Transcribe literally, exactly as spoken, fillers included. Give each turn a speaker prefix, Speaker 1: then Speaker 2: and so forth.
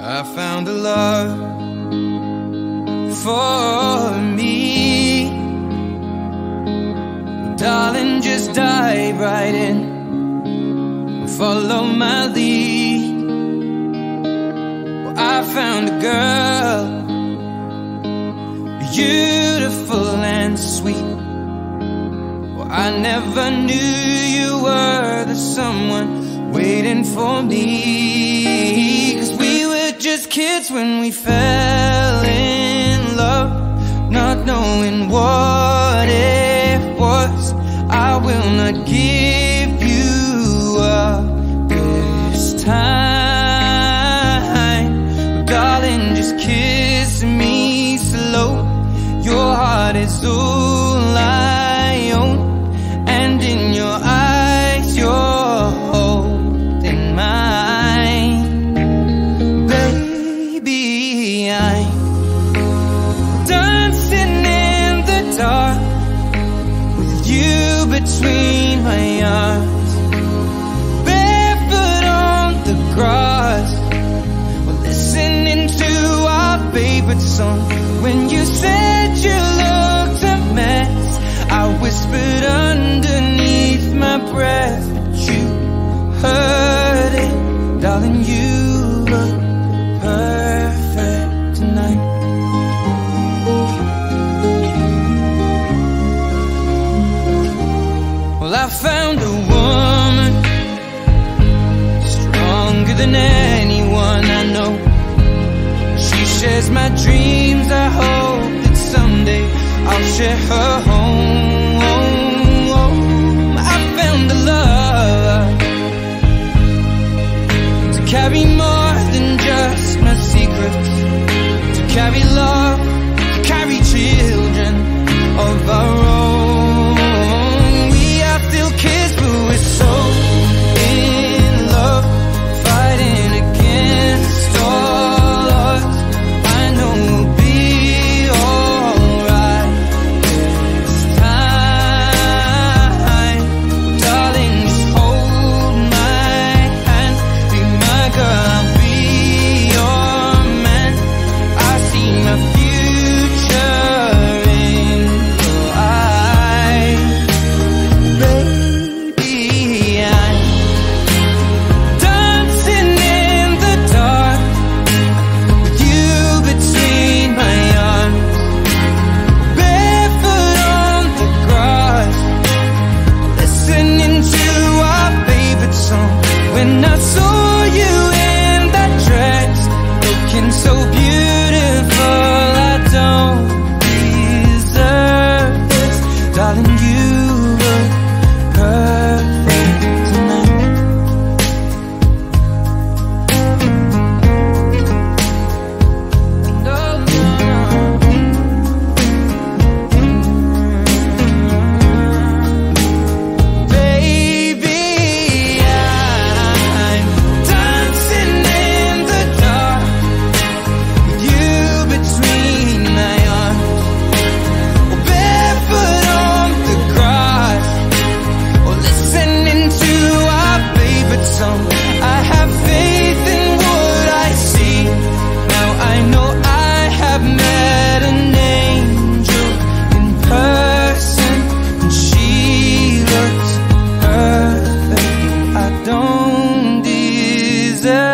Speaker 1: I found a love for me. Darling, just dive right in and follow my lead. Well, I found a girl, beautiful and sweet. Well, I never knew you were the someone waiting for me. 'Cause we were just kids when we fell in love, not knowing what it was. I will not give you up this time. Darling, just kiss me slow. Your heart is all I own, and in your eyes you're holding mine. Baby, I'm dancing in the dark with you between my arms, barefoot on the grass. We're listening to our favorite song. When you said you looked a mess, I whispered underneath my breath, but you heard it. Darling, you look perfect tonight. Well, I found a woman stronger than anyone I know. She shares my dreams. I hope that someday I'll share her home. I found a love to carry more than just my secrets, to carry love, to carry children of our own. We are still kids, but we're so in love, fighting against all odds. I know we'll be alright this time. Darling, just hold my hand. Be my girl, I'll be your man. I see my future in your eyes. Baby, I'm dancing in the dark with you between my arms, barefoot on the grass, listening to our favorite song. When I saw you in that dress, looking so beautiful, I don't deserve this. Darling, you look perfect tonight. No, no, baby, I'm dancing in the dark with you between my arms, or barefoot on the grass, or listening to our favorite song. I have faith in what I see. Now I know I have met an angel in person, and she looks perfect. I don't deserve